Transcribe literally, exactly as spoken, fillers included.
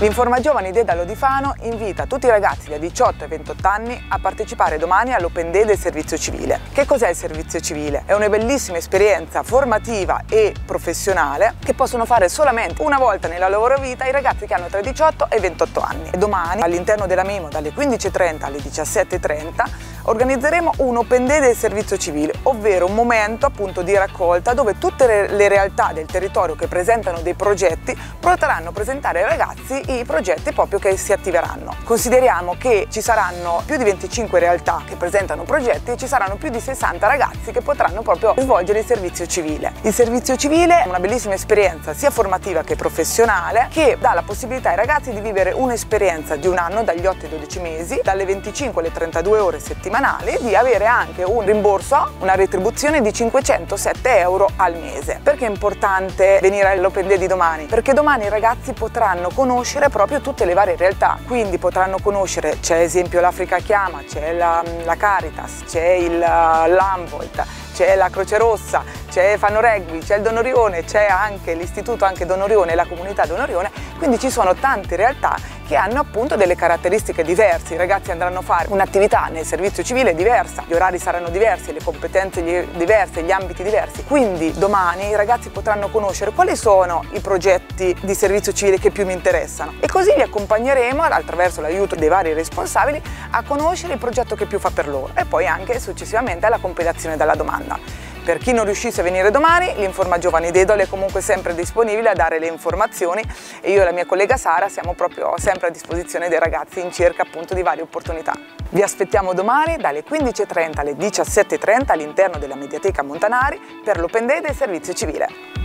L'Informa Giovani Dedalo di Fano invita tutti i ragazzi da diciotto ai ventotto anni a partecipare domani all'Open Day del servizio civile. Che cos'è il servizio civile? È una bellissima esperienza formativa e professionale che possono fare solamente una volta nella loro vita i ragazzi che hanno tra i diciotto e i ventotto anni. E domani all'interno della Mimo dalle quindici e trenta alle diciassette e trenta organizzeremo un Open Day del servizio civile, ovvero un momento appunto di raccolta dove tutte le, le realtà del territorio che presentano dei progetti potranno presentare ai ragazzi i progetti proprio che si attiveranno. Consideriamo che ci saranno più di venticinque realtà che presentano progetti e ci saranno più di sessanta ragazzi che potranno proprio svolgere il servizio civile. Il servizio civile è una bellissima esperienza sia formativa che professionale che dà la possibilità ai ragazzi di vivere un'esperienza di un anno dagli otto ai dodici mesi, dalle venticinque alle trentadue ore settimanali, di avere anche un rimborso, una retribuzione di cinquecentosette euro al mese. Perché è importante venire all'Open Day di domani? Perché domani i ragazzi potranno conoscere proprio tutte le varie realtà, quindi potranno conoscere, c'è esempio l'Africa Chiama, c'è la, la Caritas, c'è il l'Amvolt, c'è la Croce Rossa, c'è Fano Rugby, c'è il Donorione, c'è anche l'istituto anche Donorione e la comunità Donorione, quindi ci sono tante realtà che hanno appunto delle caratteristiche diverse. I ragazzi andranno a fare un'attività nel servizio civile diversa, gli orari saranno diversi, le competenze diverse, gli ambiti diversi, quindi domani i ragazzi potranno conoscere quali sono i progetti di servizio civile che più mi interessano e così li accompagneremo attraverso l'aiuto dei vari responsabili a conoscere il progetto che più fa per loro e poi anche successivamente alla compilazione della domanda. Per chi non riuscisse a venire domani, l'Informa Giovani Dedalo è comunque sempre disponibile a dare le informazioni e io e la mia collega Sara siamo proprio sempre a disposizione dei ragazzi in cerca appunto di varie opportunità. Vi aspettiamo domani dalle quindici e trenta alle diciassette e trenta all'interno della Mediateca Montanari per l'Open Day del servizio civile.